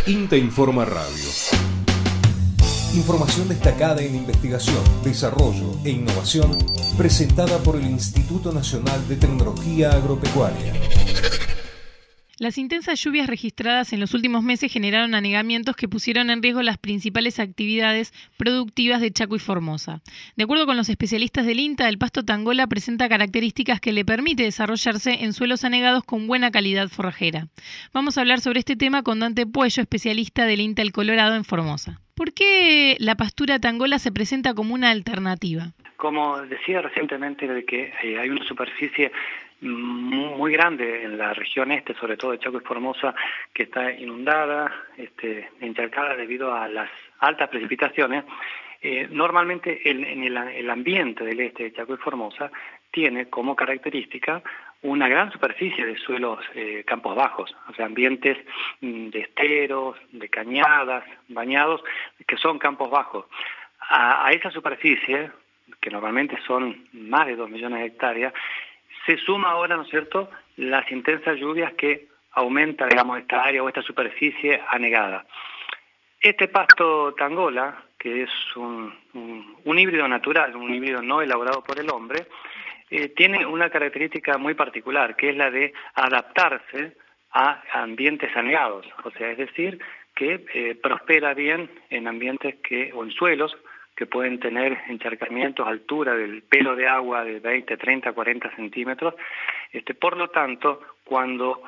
INTA Informa Radio. Información destacada en investigación, desarrollo e innovación presentada por el Instituto Nacional de Tecnología Agropecuaria. Las intensas lluvias registradas en los últimos meses generaron anegamientos que pusieron en riesgo las principales actividades productivas de Chaco y Formosa. De acuerdo con los especialistas del INTA, el pasto tangola presenta características que le permite desarrollarse en suelos anegados con buena calidad forrajera. Vamos a hablar sobre este tema con Dante Puello, especialista del INTA El Colorado en Formosa. ¿Por qué la pastura tangola se presenta como una alternativa? Como decía recientemente, de que hay una superficie muy grande en la región este, sobre todo de Chaco y Formosa, que está inundada, encharcada debido a las altas precipitaciones. Normalmente en el ambiente del este de Chaco y Formosa tiene como característica una gran superficie de suelos, campos bajos, o sea, ambientes de esteros, de cañadas, bañados, que son campos bajos. A esa superficie, que normalmente son más de 2 millones de hectáreas, se suma ahora, ¿no es cierto?, las intensas lluvias que aumenta, digamos, esta área o esta superficie anegada. Este pasto tangola, que es un híbrido natural, un híbrido no elaborado por el hombre, tiene una característica muy particular, que es la de adaptarse a ambientes anegados, o sea, es decir, que prospera bien en ambientes o en suelos que pueden tener encharcamientos, altura del pelo de agua de 20, 30, 40 centímetros. Por lo tanto, cuando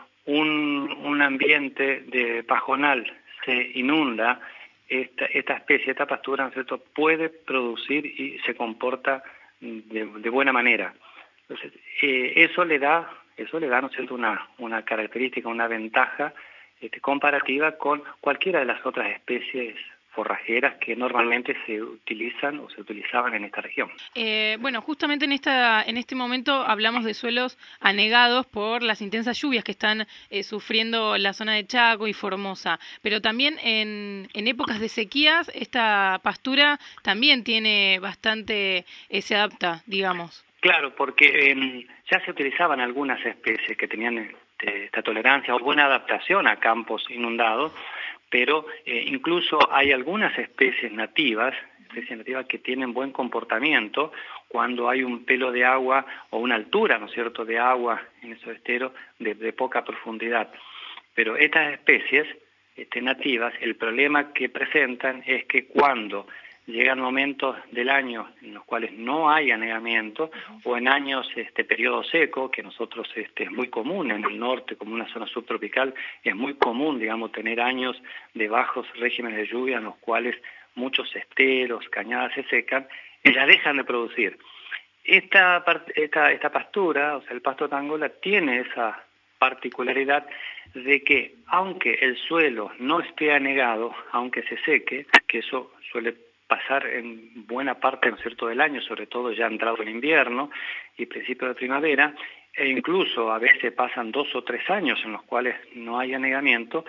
un ambiente de pajonal se inunda, esta especie, esta pastura, ¿no es cierto?, puede producir y se comporta de buena manera. Entonces, eso le da, ¿no es cierto?, una característica, una ventaja comparativa con cualquiera de las otras especies forrajeras que normalmente se utilizan o se utilizaban en esta región. Bueno, justamente en este momento hablamos de suelos anegados por las intensas lluvias que están sufriendo la zona de Chaco y Formosa, pero también en épocas de sequías esta pastura también tiene bastante, se adapta, digamos. Claro, porque ya se utilizaban algunas especies que tenían esta tolerancia o buena adaptación a campos inundados, pero incluso hay algunas especies nativas que tienen buen comportamiento cuando hay un pelo de agua o una altura, ¿no es cierto?, de agua en esos esteros de poca profundidad. Pero estas especies nativas, el problema que presentan es que cuando llegan momentos del año en los cuales no hay anegamiento o en años, periodo seco, que nosotros es muy común en el norte, como una zona subtropical, es muy común, digamos, tener años de bajos regímenes de lluvia en los cuales muchos esteros, cañadas se secan, ellas dejan de producir. Esta pastura, o sea, el pasto tangola, tiene esa particularidad de que aunque el suelo no esté anegado, aunque se seque, que eso suele pasar en buena parte, ¿no es cierto?, del año, sobre todo ya entrado el invierno y principio de primavera, e incluso a veces pasan 2 o 3 años en los cuales no hay anegamiento,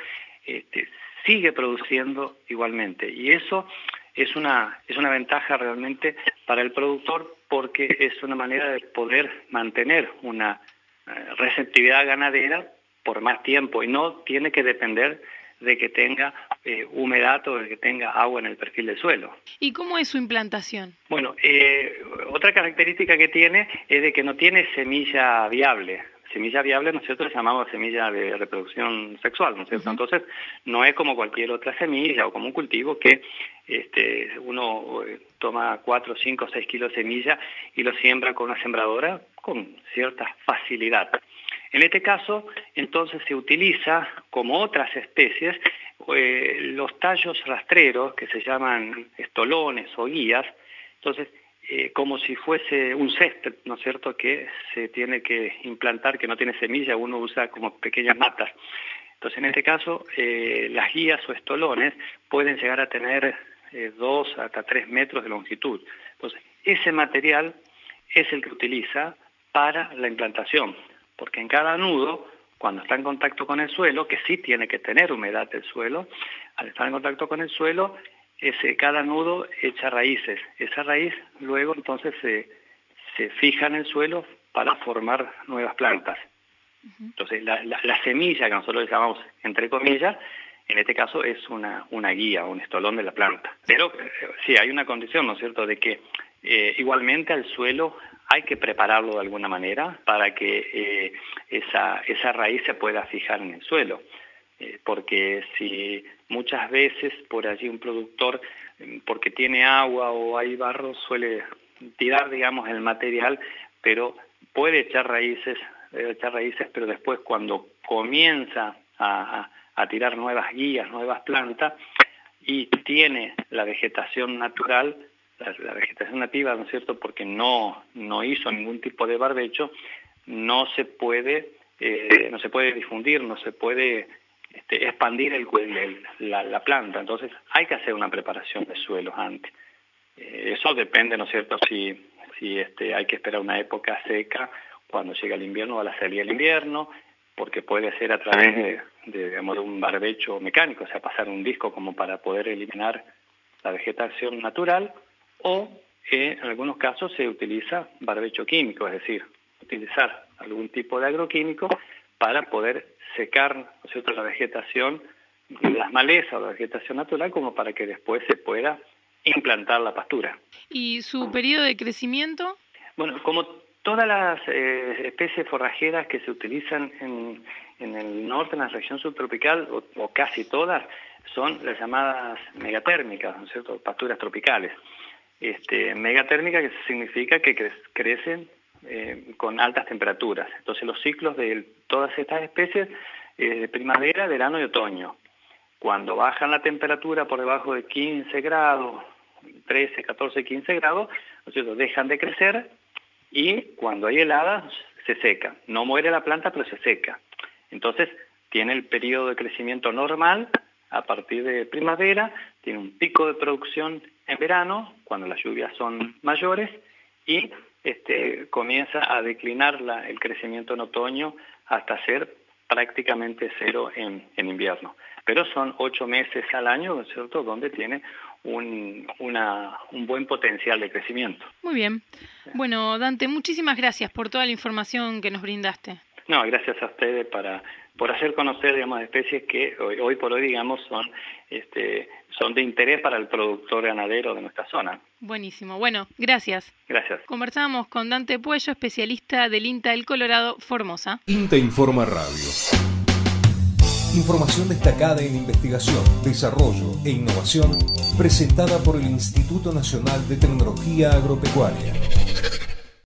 sigue produciendo igualmente. Y eso es una ventaja realmente para el productor, porque es una manera de poder mantener una receptividad ganadera por más tiempo y no tiene que depender de que tenga humedad o de que tenga agua en el perfil del suelo. ¿Y cómo es su implantación? Bueno, otra característica que tiene es de que no tiene semilla viable. Semilla viable nosotros le llamamos semilla de reproducción sexual, ¿no es cierto? Entonces, no es como cualquier otra semilla o como un cultivo que uno toma 4, 5, 6 kilos de semilla y lo siembra con una sembradora con cierta facilidad. En este caso, entonces, se utiliza, como otras especies, los tallos rastreros, que se llaman estolones o guías, entonces, como si fuese un césped, ¿no es cierto?, que se tiene que implantar, que no tiene semilla, uno usa como pequeñas matas. Entonces, en este caso, las guías o estolones pueden llegar a tener 2 hasta 3 metros de longitud. Entonces, ese material es el que utiliza para la implantación, porque en cada nudo, cuando está en contacto con el suelo, que sí tiene que tener humedad el suelo, al estar en contacto con el suelo, cada nudo echa raíces. Esa raíz luego entonces se fija en el suelo para formar nuevas plantas. Entonces la semilla, que nosotros le llamamos entre comillas, En este caso es una guía, un estolón de la planta. Pero sí, hay una condición, ¿no es cierto?, de que igualmente al suelo hay que prepararlo de alguna manera para que esa raíz se pueda fijar en el suelo. Porque si muchas veces por allí un productor, porque tiene agua o hay barro, suele tirar, digamos, el material, pero puede echar raíces, pero después cuando comienza a tirar nuevas guías, nuevas plantas, y tiene la vegetación natural, la vegetación nativa, ¿no es cierto?, porque no hizo ningún tipo de barbecho, no se puede difundir, no se puede expandir la planta. Entonces hay que hacer una preparación de suelos antes. Eso depende, ¿no es cierto?, si hay que esperar una época seca cuando llega el invierno o a la salida del invierno, porque puede ser a través de un barbecho mecánico, o sea, pasar un disco como para poder eliminar la vegetación natural, o en algunos casos se utiliza barbecho químico, es decir, utilizar algún tipo de agroquímico para poder secar, ¿no es cierto?, la vegetación, las malezas o la vegetación natural, como para que después se pueda implantar la pastura. ¿Y su periodo de crecimiento? Bueno, como todas las especies forrajeras que se utilizan en el norte, en la región subtropical, o casi todas, son las llamadas megatérmicas, ¿no es cierto?, pasturas tropicales. Megatérmica, que significa que crecen con altas temperaturas. Entonces los ciclos de todas estas especies de primavera, verano y otoño. Cuando bajan la temperatura por debajo de 15 grados, 13, 14, 15 grados, ¿no es cierto?, dejan de crecer, y cuando hay heladas se seca. No muere la planta, pero se seca. Entonces tiene el periodo de crecimiento normal a partir de primavera, tiene un pico de producción en verano, cuando las lluvias son mayores, y comienza a declinar el crecimiento en otoño hasta ser prácticamente cero en invierno. Pero son 8 meses al año, ¿no es cierto?, donde tiene un buen potencial de crecimiento. Muy bien. Bueno, Dante, muchísimas gracias por toda la información que nos brindaste. No, gracias a ustedes por hacer conocer, digamos, especies que hoy por hoy, digamos, son de interés para el productor ganadero de nuestra zona. Buenísimo. Bueno, gracias. Gracias. Conversamos con Dante Puello, especialista del INTA del Colorado, Formosa. INTA Informa Radio. Información destacada en investigación, desarrollo e innovación, presentada por el Instituto Nacional de Tecnología Agropecuaria.